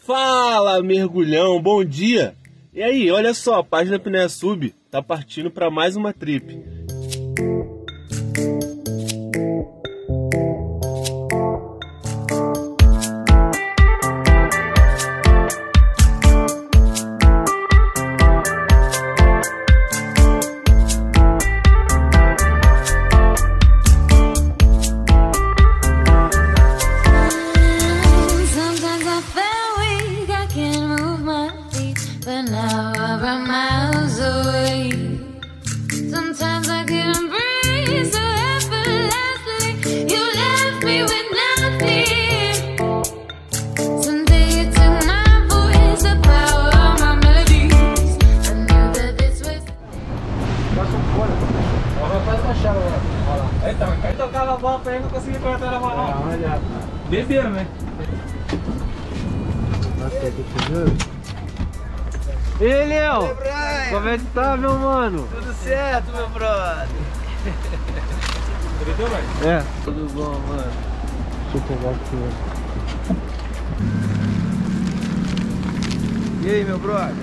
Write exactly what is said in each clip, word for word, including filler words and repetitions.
Fala, mergulhão, bom dia! E aí, olha só, a página Apneia Sub tá partindo para mais uma trip. But now we're miles away. Sometimes I can't breathe so effortlessly. You left me with nothing. Someday you took my voice, the power of my melodies. I knew that this was. Então, quem tocava a bola pra ele não conseguia cortar na mão, não. Beberam, né? E aí, Léo? Como é que tá, meu mano? Tudo certo, meu brother? Tudo bem, mano? É, tudo bom, mano. Deixa eu pegar aqui. E aí, meu brother?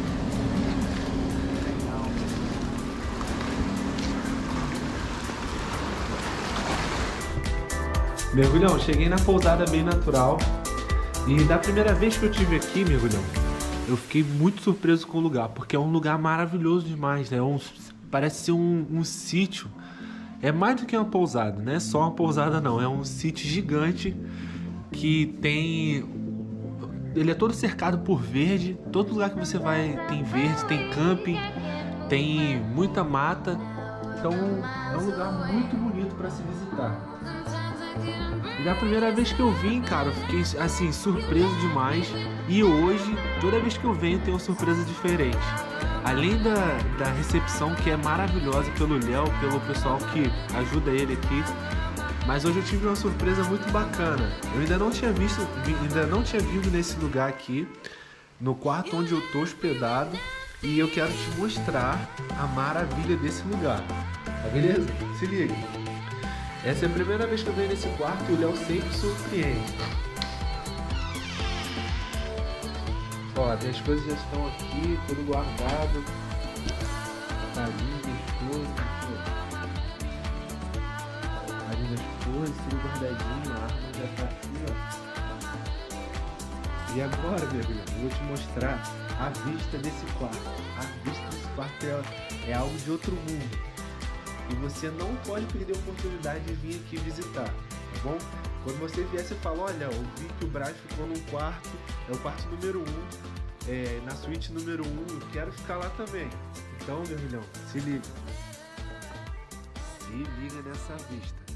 Mergulhão, cheguei na pousada bem natural. E da primeira vez que eu estive aqui, mergulhão, eu fiquei muito surpreso com o lugar, porque é um lugar maravilhoso demais, né? Um, parece ser um, um sítio. É mais do que uma pousada, não é só uma pousada não, é um sítio gigante que tem... Ele é todo cercado por verde, todo lugar que você vai tem verde, tem camping, tem muita mata. Então é um lugar muito bonito para se visitar. E da primeira vez que eu vim, cara, eu fiquei assim, surpreso demais. E hoje, toda vez que eu venho, tem uma surpresa diferente. Além da, da recepção, que é maravilhosa pelo Léo, pelo pessoal que ajuda ele aqui. Mas hoje eu tive uma surpresa muito bacana. Eu ainda não tinha visto, ainda não tinha vindo nesse lugar aqui, no quarto onde eu tô hospedado. E eu quero te mostrar a maravilha desse lugar. Tá beleza? Se liga. Essa é a primeira vez que eu venho nesse quarto e o Léo sempre surpreende. Ó, minhas coisas já estão aqui, tudo guardado. Carinho das coisas. Carinho das coisas, tudo guardadinho. A arma já tá aqui, ó. E agora, meu filho, eu vou te mostrar a vista desse quarto. A vista desse quarto é, é algo de outro mundo. E você não pode perder a oportunidade de vir aqui visitar, tá bom? Quando você vier, você fala, olha, eu vi que o Brás ficou num quarto, é o quarto número um, é, na suíte número um, eu quero ficar lá também. Então, meu milhão, se liga. Se liga nessa vista.